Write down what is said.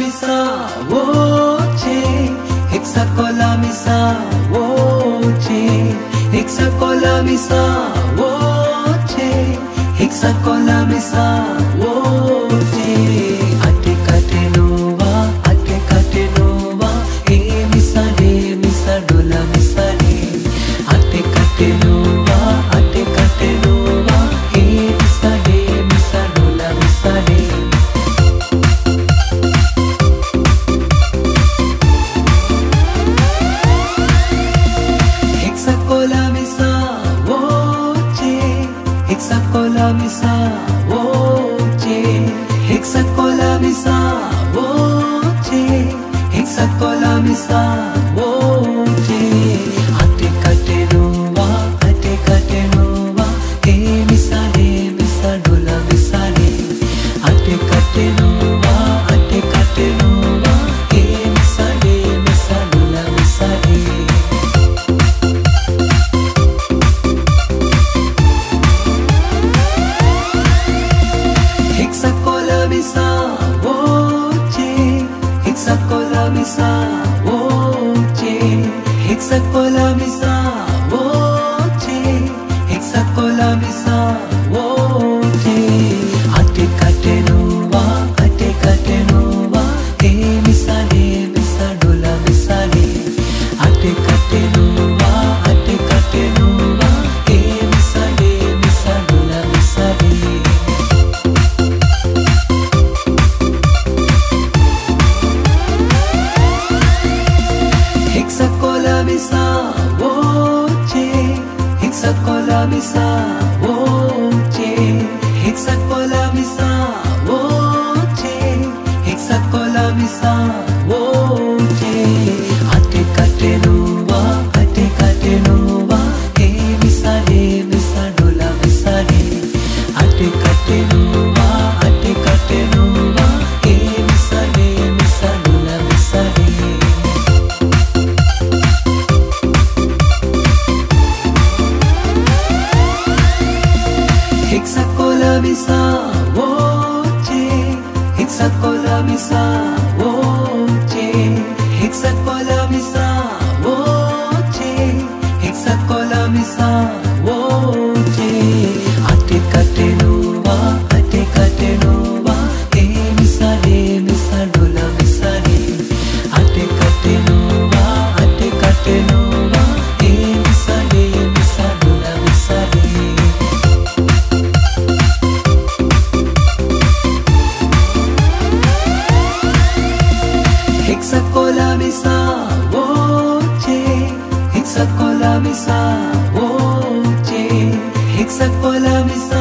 misa, voce, hexacola misa, voce, hexacola misa, voce, hexacola misa, voce. Ate katenova, e misa dola misa re. Ate katenova, e misa dola misa re. Hexacola misa, voce, hexacola misa, voce, hexacola misa, voce, hexacola misa, voce. Ate katenova, e misa dola misa re. Ate katenova, e misa dola misa re. Hexacola misa, voce, hexacola misa, voce, hexacola misa, voce, hexacola misa, voce. Ate katenova, e misa dola misa re. Ate katenova, e misa dola misa re. Hexacola misa, voce, hexacola misa, voce, hexacola misa, voce, hexacola misa, voce. Ate katenova, e misa dola misa re. Ate katenova, e misa dola misa re. Hexacola misa, voce, hexacola misa, voce, hexacola misa, voce, hexacola misa, voce. Ate katenova, e misa dola misa re. Ate katenova, e misa dola misa re. Hexacola misa, voce, hexacola misa, voce, hexacola misa,